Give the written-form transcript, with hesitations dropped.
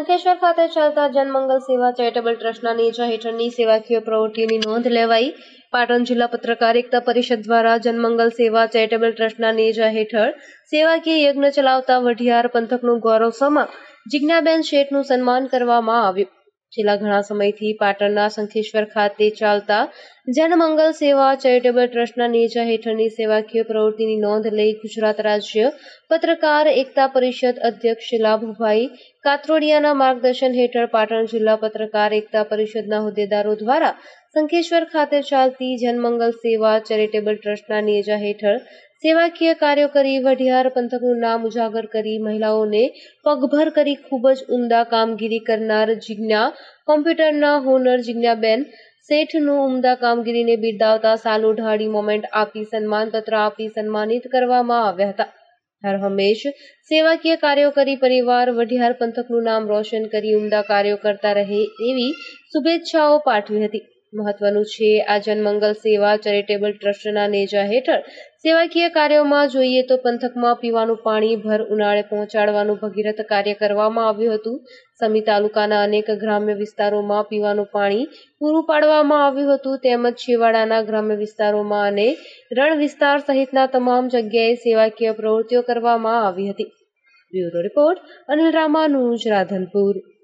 શંખેશ્વર ખાતે ચાલતા જનમંગલ સેવા ચેરિટેબલ ટ્રસ્ટના નેજા હેઠળની સેવાકીય પ્રવૃત્તિઓની નોંધ લેવાઈ। પાટણ જિલ્લા પત્રકાર એકતા પરિષદ દ્વારા જનમંગલ સેવા ચેરિટેબલ ટ્રસ્ટના નેજા હેઠળ સેવાકીય યજ્ઞ ચલાવતા વઢિયાર પંથકનું ગૌરવ સમા જિજ્ઞાબેન શેઠનું સન્માન કરવામાં આવ્યું। છેલ્લા ઘણા સમયથી પાટણના શંખેશ્વર ખાતે ચાલતા જનમંગલ સેવા ચેરિટેબલ ટ્રસ્ટના નેજા હેઠળની સેવાકીય પ્રવૃત્તિની નોંધ લઈ ગુજરાત રાજ્ય પત્રકાર એકતા પરિષદ અધ્યક્ષ લાભભાઈ કાત્રોડિયાના માર્ગદર્શન હેઠળ પાટણ જિલ્લા પત્રકાર એકતા પરિષદના હોદ્દેદારો દ્વારા શંખેશ્વર ખાતે ચાલતી જનમંગલ સેવા ચેરિટેબલ ટ્રસ્ટના નેજા હેઠળ સેવાકીય કાર્યો કરી વઢિયાર પંથકનું નામ ઉજાગર કરી મહિલાઓને પગભર કરી ખૂબ જ ઉમદા કામગીરી કરનાર જિજ્ઞા કોમ્પ્યુટરના હોનર જિજ્ઞાબેન શેઠનું ઉમદા કામગીરીને બિરદાવતા સાલો ઢાળી મોમેન્ટ આપી સન્માનપત્ર આપી સન્માનિત કરવામાં આવ્યા હતા। હર હંમેશ સેવાકીય કાર્યો કરી પરિવાર વઢિયાર પંથકનું નામ રોશન કરી ઉમદા કાર્યો કરતા રહે એવી શુભેચ્છાઓ પાઠવી હતી। મહત્વનું છે, આ જનમંગલ સેવા ચેરિટેબલ ટ્રસ્ટના નેજા હેઠળ સેવાકીય કાર્યોમાં જોઈએ તો પંથકમાં પીવાનું પાણી ભર ઉનાળે પહોંચાડવાનું ભગીરથ કાર્ય કરવામાં આવ્યું હતું। સમી તાલુકાના અનેક ગ્રામ્ય વિસ્તારોમાં પીવાનું પાણી પૂરું પાડવામાં આવ્યું હતું, તેમજ છેવાડાના ગ્રામ્ય વિસ્તારોમાં અને રણ વિસ્તાર સહિતના તમામ જગ્યાએ સેવાકીય પ્રવૃત્તિઓ કરવામાં આવી હતી। Bureau report Anil Ramanuj, Radhanpur.